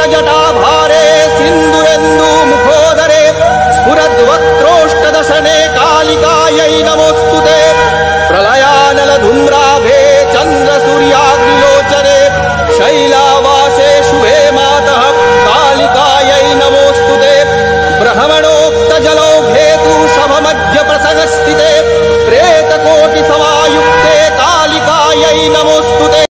जटाभारे सिन्दुरेन्दु मुखोदरे स्फुरद्वक्त्रोष्टदशने कालिकायै नमोऽस्तुते प्रलयानलधूम्राभे चन्द्रसूर्याग्निलोचने शैलावासे शुभे मातः कालिकायै नमोऽस्तुते ब्रह्मणोक्तजलौघे तु शवमध्यप्रसगस्थिते प्रेतकोटिसम